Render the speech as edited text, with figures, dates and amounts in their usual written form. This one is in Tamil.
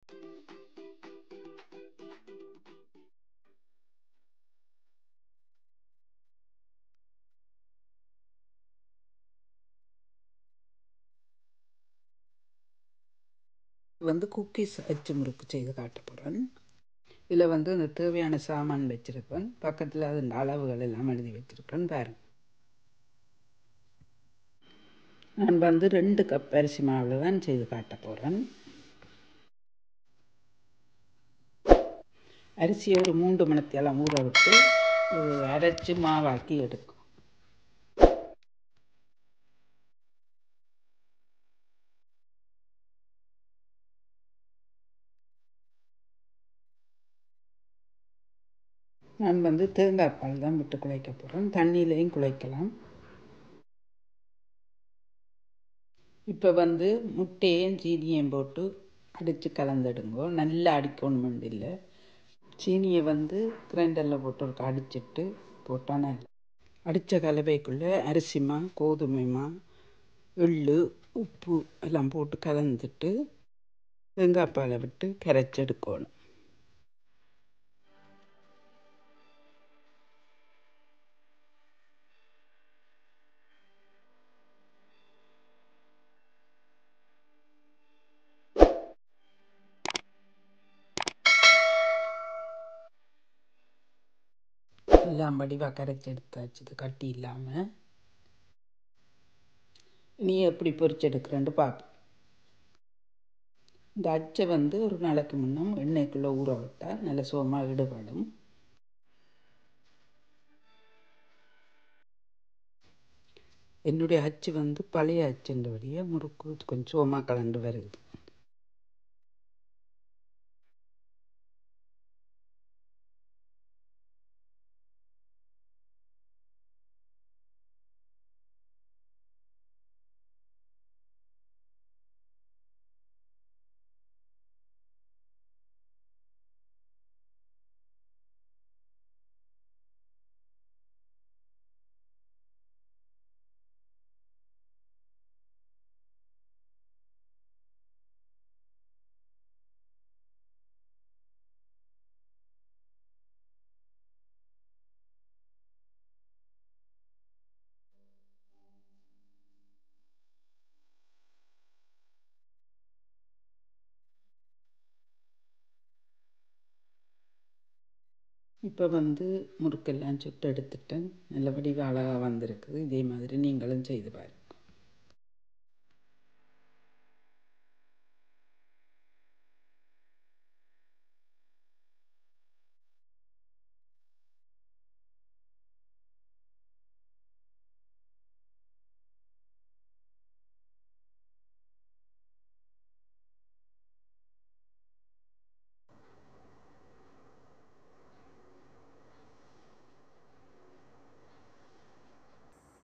குக்கீஸ் அச்சு முறுக்கு செய்து காட்ட போகிறேன். இதில் இந்த தேவையான சாமான் வச்சுருப்பேன். பக்கத்தில் அதன் அளவுகள் எல்லாம் எழுதி வச்சுருக்கேன் பாருங்கள். நான் 2 கப் அரிசி மாவில் தான் செய்து காட்ட போகிறேன். அரிசியை ஒரு 3 மணித்தெல்லாம் ஊற விட்டு அரைச்சி மாவாக்கி எடுக்கும். நான் தேங்காய் பால் தான் விட்டு குழைக்க போகிறேன். தண்ணியிலையும் குழைக்கலாம். இப்போ முட்டையும் சீனியையும் போட்டு அடித்து கலந்துடுங்கோ. நல்லா அடிக்கணும் இல்லை. சீனியை கிரைண்டரில் போட்டு ஒரு அடிச்சிட்டு போட்டால் நல்லா. அடித்த கலவைக்குள்ளே அரிசிமா கோதுமைமா எள்ளு உப்பு எல்லாம் போட்டு கலந்துட்டு தேங்காய் பாலை விட்டு கரைச்சி எடுக்கணும். எல்லாம் வடிவாக கரைச்சி எடுத்தாச்சு. இது கட்டி இல்லாமல். நீ எப்படி பொரிச்சு எடுக்கிறேன்னு பார்ப்போம். இந்த அச்சை ஒரு நாளைக்கு முன்னும் எண்ணெய்க்குள்ளே ஊற விட்டால் நல்ல சுகமாக ஈடுபடும். என்னுடைய அச்சு பழைய அச்சுன்றபடியே முறுக்கு கொஞ்சம் சுகமாக கலந்து வருது. இப்போ முறுக்கெல்லாம் சுட்டு எடுத்துட்டேன். நல்லபடி அழகாக வந்திருக்குது. இதே மாதிரி நீங்களும் செய்து பாருங்கள்.